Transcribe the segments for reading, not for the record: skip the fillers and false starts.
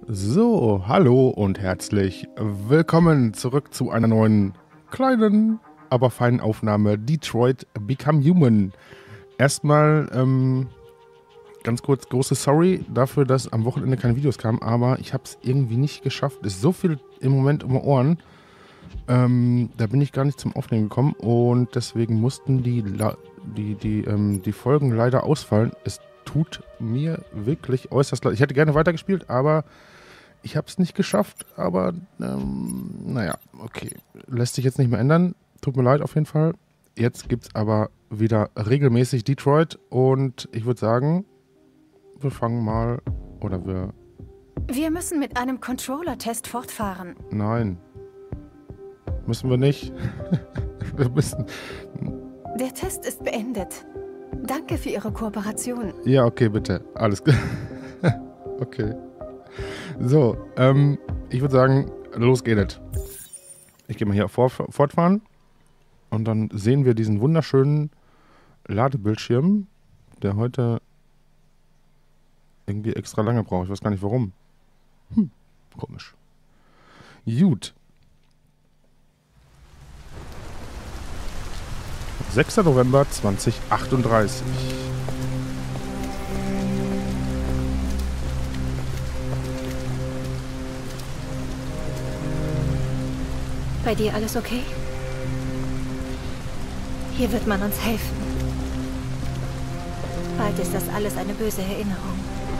So, hallo und herzlich willkommen zurück zu einer neuen, kleinen, aber feinen Aufnahme Detroit Become Human. Erstmal ganz kurz große Sorry dafür, dass am Wochenende keine Videos kamen, aber ich habe es irgendwie nicht geschafft. Es ist so viel im Moment um die Ohren. Da bin ich gar nicht zum Aufnehmen gekommen und deswegen mussten die Folgen leider ausfallen. Es tut mir wirklich äußerst leid. Ich hätte gerne weitergespielt, aber ich habe es nicht geschafft. Aber naja, okay. Lässt sich jetzt nicht mehr ändern. Tut mir leid auf jeden Fall. Jetzt gibt es aber wieder regelmäßig Detroit und ich würde sagen, wir fangen mal, oder wir... Wir müssen mit einem Controller-Test fortfahren. Nein. Müssen wir nicht. Wir müssen... Der Test ist beendet. Danke für Ihre Kooperation. Ja, okay, bitte. Alles klar. Okay. So, ich würde sagen, los geht es. Ich gehe mal hier auf Fortfahren und dann sehen wir diesen wunderschönen Ladebildschirm, der heute irgendwie extra lange braucht. Ich weiß gar nicht warum. Komisch. Gut. 6. November 2038. Bei dir alles okay? Hier wird man uns helfen. Bald ist das alles eine böse Erinnerung.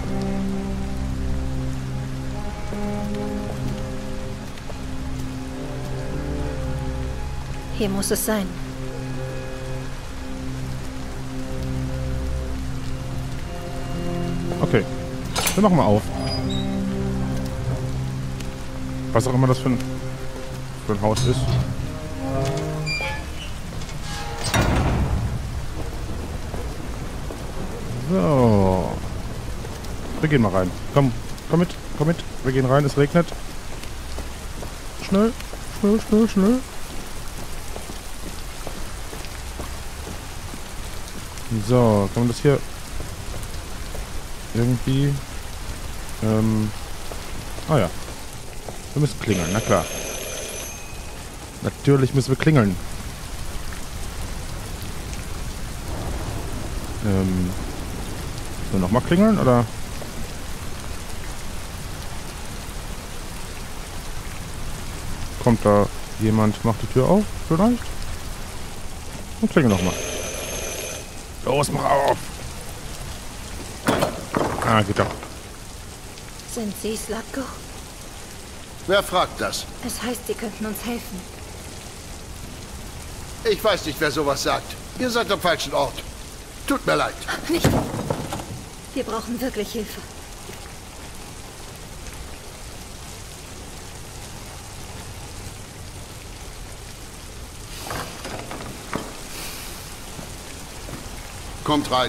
Hier muss es sein. Okay, wir machen mal auf. Was auch immer das für ein Haus ist. So. Wir gehen mal rein. Komm mit. Wir gehen rein, es regnet. Schnell. So, kann man das hier irgendwie... Ah ja. Wir müssen klingeln, na klar. Natürlich müssen wir klingeln. So, nochmal klingeln, oder? Kommt da jemand, macht die Tür auf, vielleicht? Und klingel nochmal. Los, mach auf! Ah, geht doch. Sind Sie Slatko? Wer fragt das? Es heißt, Sie könnten uns helfen. Ich weiß nicht, wer sowas sagt. Ihr seid am falschen Ort. Tut mir leid. Nicht! Wir brauchen wirklich Hilfe. Kommt rein.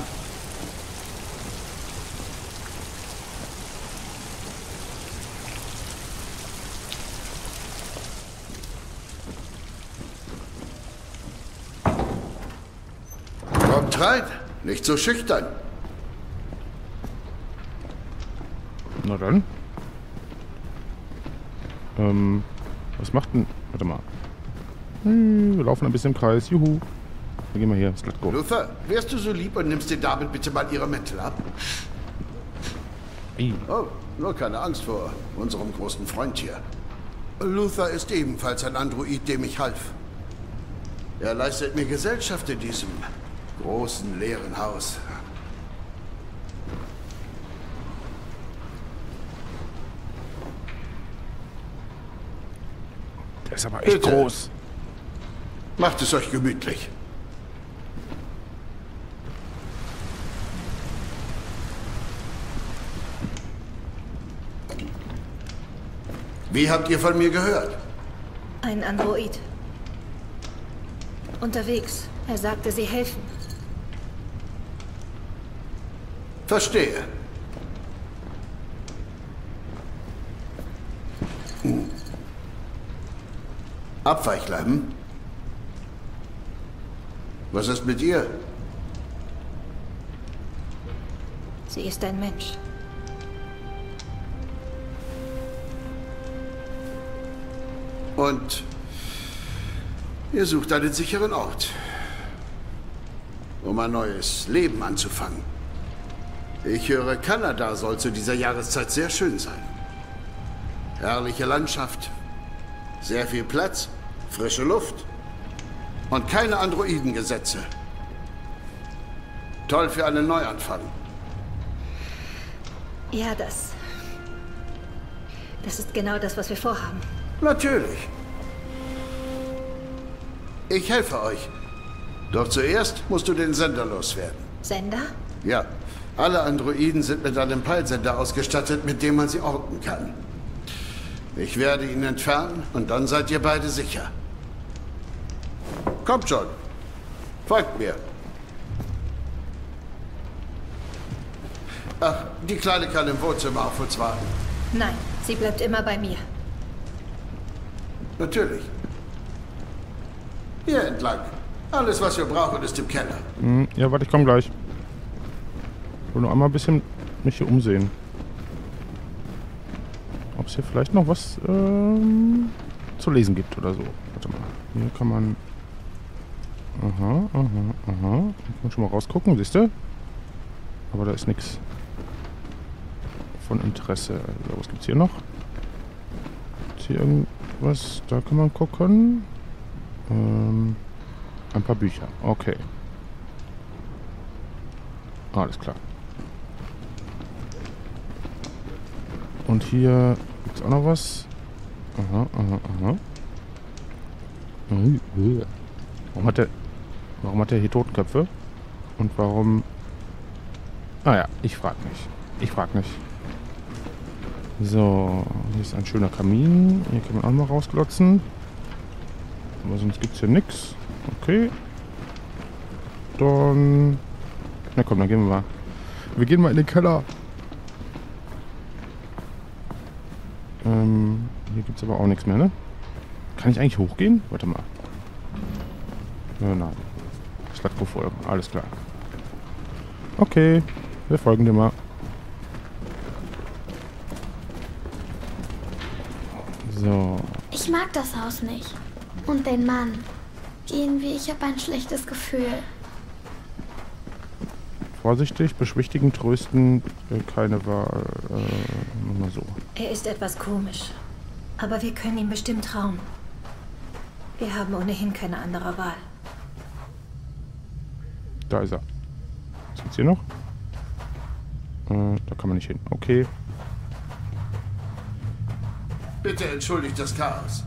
Kommt rein. Nicht so schüchtern. Na dann. Was macht denn... Warte mal. Wir laufen ein bisschen im Kreis. Juhu. Dann gehen wir hier. Let's go. Luther, wärst du so lieb und nimmst den Damen bitte mal ihre Mäntel ab? Ey. Oh, nur keine Angst vor unserem großen Freund hier. Luther ist ebenfalls ein Android, dem ich half. Er leistet mir Gesellschaft in diesem großen, leeren Haus. Der ist aber echt Bitte. groß. Macht es euch gemütlich. Wie habt ihr von mir gehört? Ein Android. Unterwegs. Er sagte, Sie helfen. Verstehe. Abweichler, hm? Was ist mit ihr? Sie ist ein Mensch. Und ihr sucht einen sicheren Ort, um ein neues Leben anzufangen. Ich höre, Kanada soll zu dieser Jahreszeit sehr schön sein. Herrliche Landschaft, sehr viel Platz, frische Luft und keine Androidengesetze. Toll für einen Neuanfang. Ja, das ist genau das, was wir vorhaben. Natürlich. Ich helfe euch. Doch zuerst musst du den Sender loswerden. Sender? Ja, alle Androiden sind mit einem Peilsender ausgestattet, mit dem man sie orten kann. Ich werde ihn entfernen und dann seid ihr beide sicher. Kommt schon. Folgt mir. Ach, die Kleine kann im Wohnzimmer auf uns warten. Nein, sie bleibt immer bei mir. Natürlich. Hier entlang. Alles, was wir brauchen, ist im Keller. Ja, warte, ich komme gleich. Ich will nur einmal ein bisschen mich hier umsehen. Ob es hier vielleicht noch was zu lesen gibt oder so. Warte mal. Hier kann man... Aha. Kann man schon mal rausgucken, siehst du? Aber da ist nichts von Interesse. Also, was gibt's hier noch? Ist hier irgendwas? Da kann man gucken. Ein paar Bücher. Okay. Alles klar. Und hier gibt's auch noch was. Aha. Warum hat der hier Totenköpfe? Und warum... Ah ja, ich frag mich. So, hier ist ein schöner Kamin. Hier kann man auch mal rausglotzen. Aber sonst gibt's hier nichts. Okay. Dann... Na komm, dann gehen wir mal. Wir gehen mal in den Keller. Hier gibt es aber auch nichts mehr, ne? Kann ich eigentlich hochgehen? Warte mal. Nein. Slatko folgen. Alles klar. Okay. Wir folgen dir mal. So. Ich mag das Haus nicht. Und den Mann. Irgendwie, ich habe ein schlechtes Gefühl. Vorsichtig, beschwichtigen, trösten, keine Wahl. Nur mal so. Er ist etwas komisch. Aber wir können ihm bestimmt trauen. Wir haben ohnehin keine andere Wahl. Da ist er. Was gibt's hier noch? Da kann man nicht hin. Okay. Bitte entschuldigt das Chaos.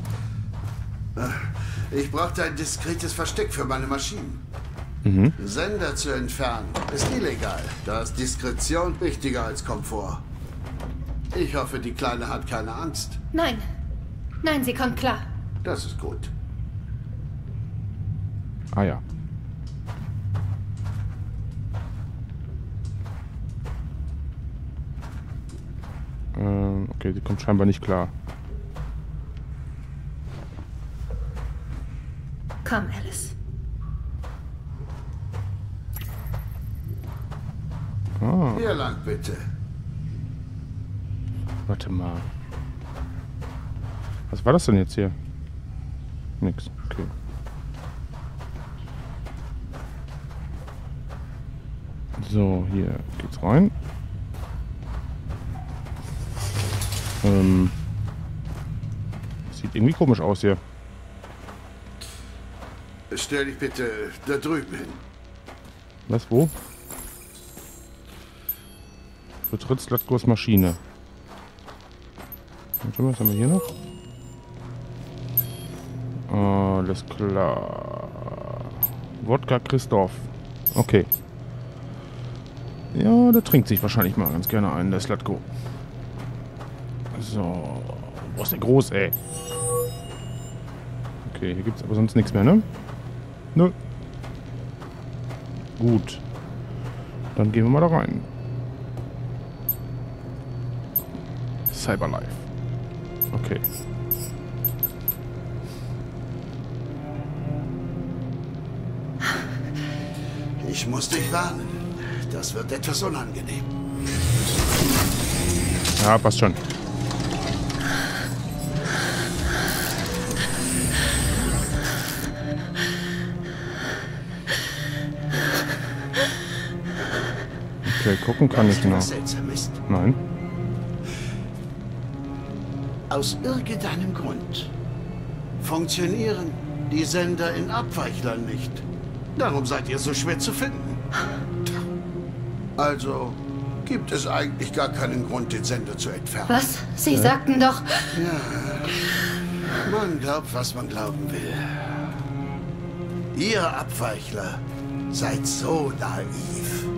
Ich brauchte ein diskretes Versteck für meine Maschinen. Sender zu entfernen ist illegal. Da ist Diskretion wichtiger als Komfort. Ich hoffe, die Kleine hat keine Angst. Nein, sie kommt klar. Das ist gut. Ah ja. Okay, sie kommt scheinbar nicht klar. Komm, Alice. Hier lang, bitte. Warte mal. Was war das denn jetzt hier? Nix. Okay. So, hier geht's rein. Sieht irgendwie komisch aus hier. Stell dich bitte da drüben hin. Was, wo? Betritt Slatkos Maschine. Und was haben wir hier noch? Alles klar. Wodka Christoph. Okay. Ja, der trinkt sich wahrscheinlich mal ganz gerne einen, der Slatko. So. Boah, ist der groß, ey. Okay, hier gibt's aber sonst nichts mehr, ne? Nö. Gut. Dann gehen wir mal da rein. Cyberlife. Okay. Ich muss dich warnen. Das wird etwas unangenehm. Ja, passt schon. Okay, gucken kann ich noch. Was seltsam ist? Nein. Aus irgendeinem Grund funktionieren die Sender in Abweichlern nicht. Darum seid ihr so schwer zu finden. Also gibt es eigentlich gar keinen Grund, den Sender zu entfernen. Was? Sie sagten doch... Man glaubt, was man glauben will. Ihr Abweichler seid so naiv.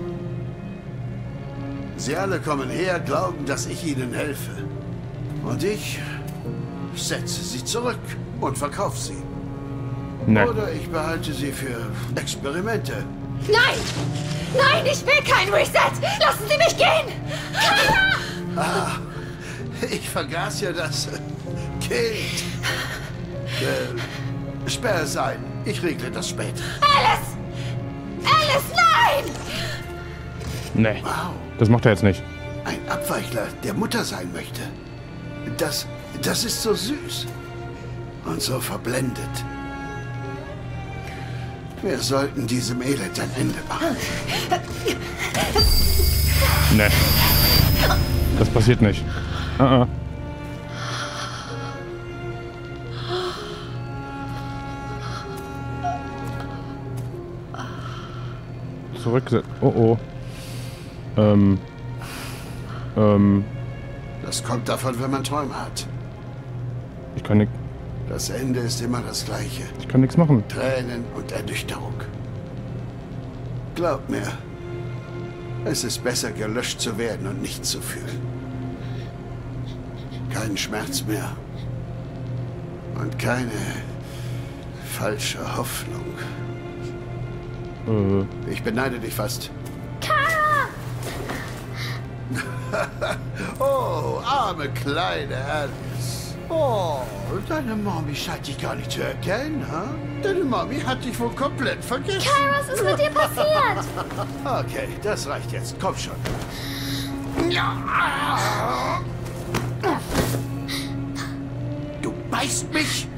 Sie alle kommen her, glauben, dass ich ihnen helfe. Und ich setze sie zurück und verkaufe sie. Nee. Oder ich behalte sie für Experimente. Nein! Nein, ich will kein Reset! Lassen Sie mich gehen! Ich vergaß ja das Kind. Sperr es ein. Ich regle das später. Alice! Alice, nein! Nee. Wow. Das macht er jetzt nicht. Ein Abweichler, der Mutter sein möchte. Das ist so süß. Und so verblendet. Wir sollten diesem Elend ein Ende machen. Nee. Das passiert nicht. Zurücksetzen. Oh. Das kommt davon, wenn man Träume hat. Ich kann nicht. Das Ende ist immer das gleiche. Ich kann nichts machen. Tränen und Ernüchterung. Glaub mir, es ist besser, gelöscht zu werden und nichts zu fühlen. Keinen Schmerz mehr. Und keine falsche Hoffnung. Ich beneide dich fast. Oh, arme kleine Alice. Oh, deine Mami scheint dich gar nicht zu erkennen, ha? Deine Mami hat dich wohl komplett vergessen. Kai, was ist mit dir passiert? Okay, das reicht jetzt. Komm schon. Du beißt mich?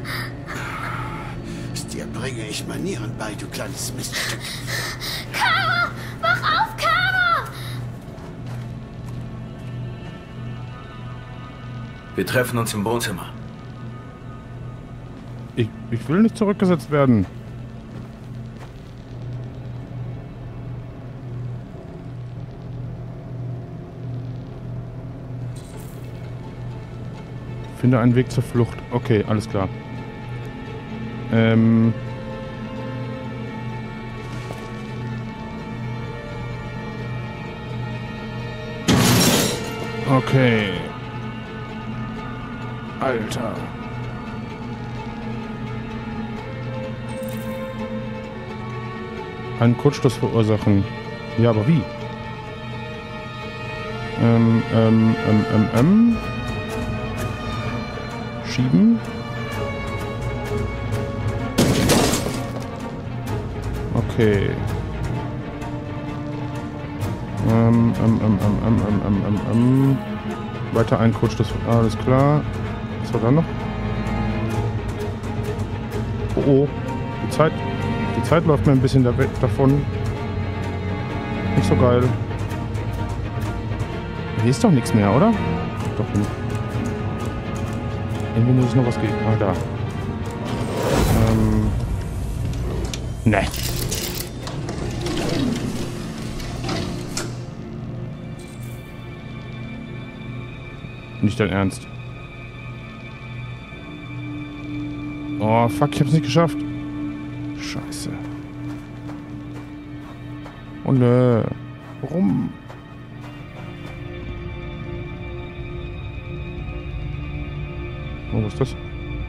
Dir bringe ich Manieren bei, du kleines Miststück. Kara! Wach auf, Kara! Wir treffen uns im Wohnzimmer. Ich will nicht zurückgesetzt werden. Finde einen Weg zur Flucht. Okay, alles klar. Okay. Alter. Einen Kurzschluss verursachen. Ja, aber wie? Schieben. Okay. Weiter ein Kurzschluss. Alles klar. Was war da noch? Oh. Die Zeit läuft mir ein bisschen davon. Nicht so geil. Hier ist doch nichts mehr, oder? Doch nicht. Irgendwo muss es noch was geben. Ah, da. Ne. Nicht dein Ernst. Oh, fuck, ich hab's nicht geschafft. Scheiße. Oh nö. Warum? Oh, was ist das?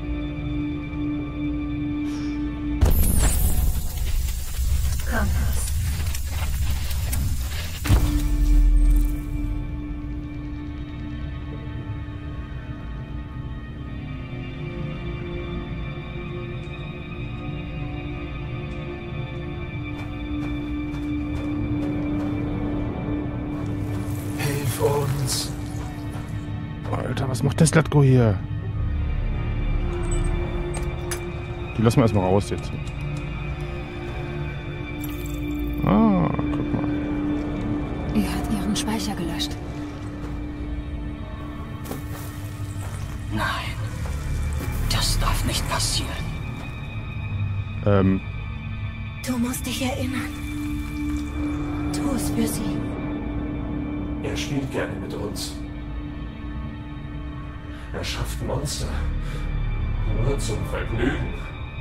Kompass. Hilf uns. Alter, was macht der Slatko hier? Die lassen wir erstmal raus jetzt. Ah, guck mal. Nein. Das darf nicht passieren. Du musst dich erinnern. Tu es für sie. Er spielt gerne mit uns. Er schafft Monster. Nur zum Vergnügen.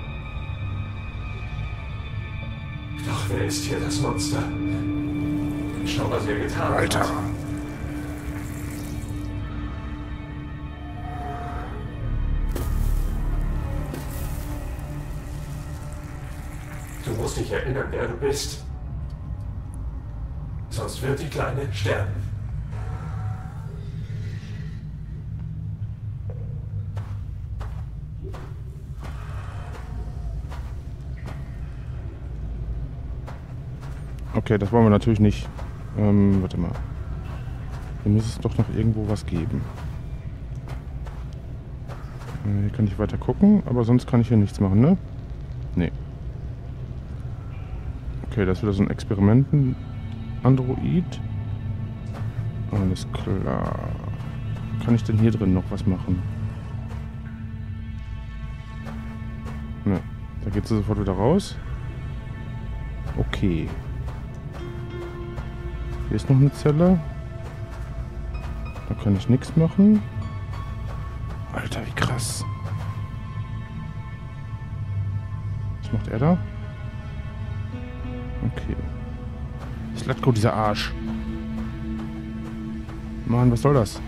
Doch wer ist hier das Monster? Schau, was er getan Alter. hat. Du musst dich erinnern, wer du bist. Sonst wird die Kleine sterben. Okay, das wollen wir natürlich nicht. Warte mal. Hier muss es doch noch irgendwo was geben. Hier kann ich weiter gucken, aber sonst kann ich hier nichts machen, ne? Nee. Okay, das ist wieder so ein Experimenten-Android. Alles klar. Kann ich denn hier drin noch was machen? Ne, da geht sie sofort wieder raus. Okay. Hier ist noch eine Zelle. Da kann ich nichts machen. Alter, wie krass. Was macht er da? Okay. Slatko, dieser Arsch. Mann, was soll das?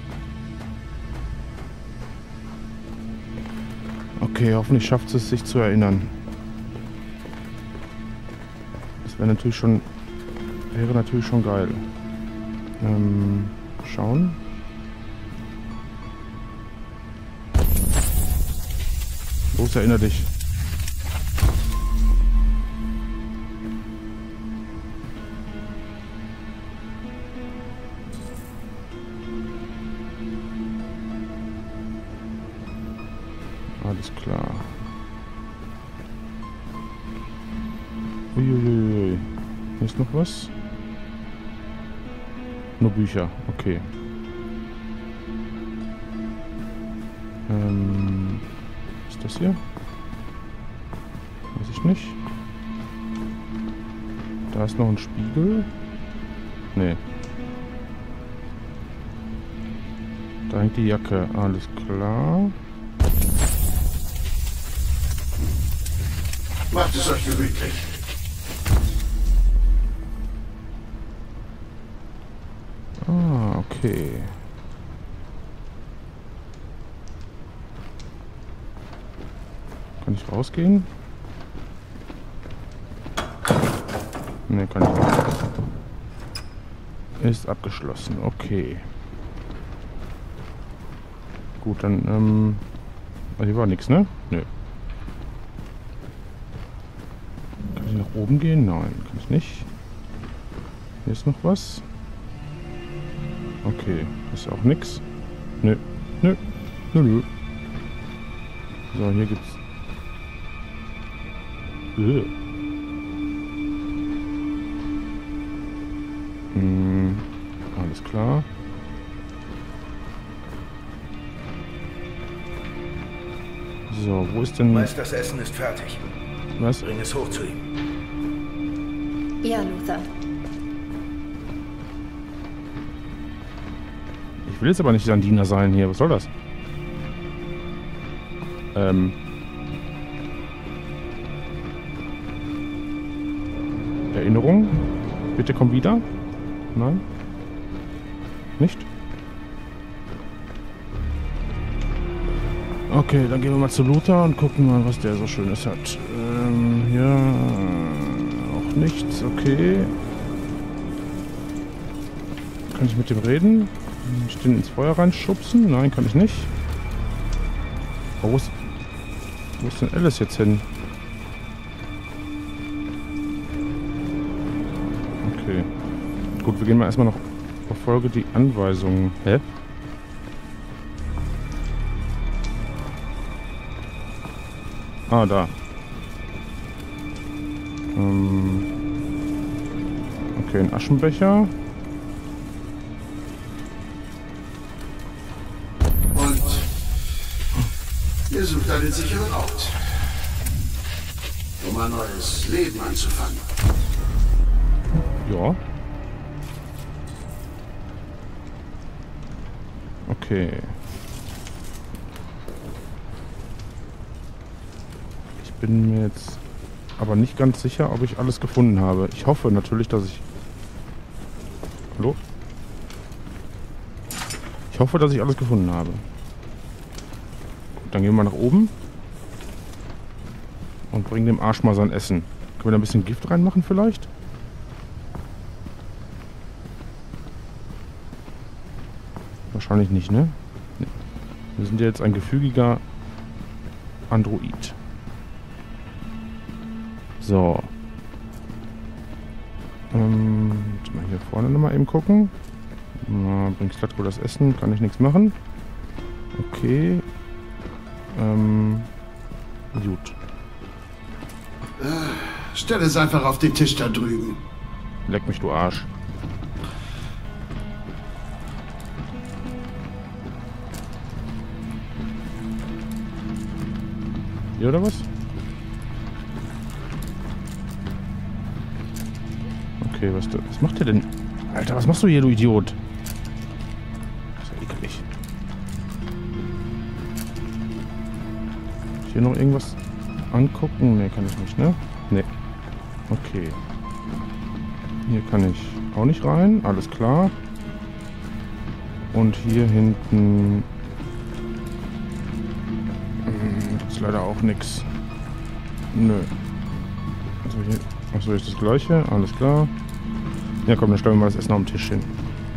Okay, hoffentlich schafft es sich zu erinnern. Das wäre natürlich schon geil. Schauen. Los, erinnere dich. Alles klar. Uiuiui. Hier ist noch was? Nur Bücher, okay. Ist das hier? Weiß ich nicht. Da ist noch ein Spiegel. Nee. Da hängt die Jacke, alles klar. Macht es euch gemütlich. Ah, okay. Kann ich rausgehen? Ne, kann ich nicht. Ist abgeschlossen, okay. Gut, dann, hier war nichts, ne? Nö. Kann ich nach oben gehen? Nein, kann ich nicht. Hier ist noch was. Okay, ist auch nix. Nö, nö, nö, nö. So, hier gibt's... Alles klar. So, wo ist denn... Weiß, das Essen ist fertig. Was? Bring es hoch zu ihm. Ja, Luther. Ich will jetzt aber nicht sein Diener sein hier. Was soll das? Erinnerung? Bitte komm wieder. Nein? Nicht? Okay, dann gehen wir mal zu Luther und gucken mal, was der so Schönes hat. Ja, auch nichts. Okay. Kann ich mit dem reden? Kann ich den ins Feuer reinschubsen? Nein, kann ich nicht. Oh, wo ist denn Alice jetzt hin? Okay. Gut, wir gehen mal erstmal noch verfolge die Anweisungen. Hä? Ah, da. Okay, ein Aschenbecher. Und Ihr sucht einen sicheren Ort, um ein neues Leben anzufangen. Ja. Okay. Ich bin mir jetzt aber nicht ganz sicher, ob ich alles gefunden habe. Ich hoffe natürlich, dass ich... Hallo? Ich hoffe, dass ich alles gefunden habe. Gut, dann gehen wir nach oben. Und bringen dem Arsch mal sein Essen. Können wir da ein bisschen Gift reinmachen vielleicht? Wahrscheinlich nicht, ne? Nee. Wir sind ja jetzt ein gefügiger Android. So. Mal hier vorne nochmal eben gucken. Bringt Slatko das Essen? Kann ich nichts machen. Okay. Gut. Stell es einfach auf den Tisch da drüben. Leck mich, du Arsch. Hier oder was? Okay, was macht der denn? Alter, was machst du hier, du Idiot? Das ist ja eklig. Hier noch irgendwas angucken? Ne, kann ich nicht, ne? Ne. Okay. Hier kann ich auch nicht rein, alles klar. Und hier hinten ist leider auch nichts. Nö. Also hier, achso, ist das gleiche, alles klar. Ja komm, dann stellen wir mal das Essen auf den Tisch hin.